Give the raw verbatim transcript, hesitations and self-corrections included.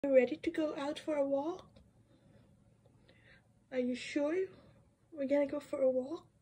you ready to go out for a walk? Are you sure we're gonna go for a walk?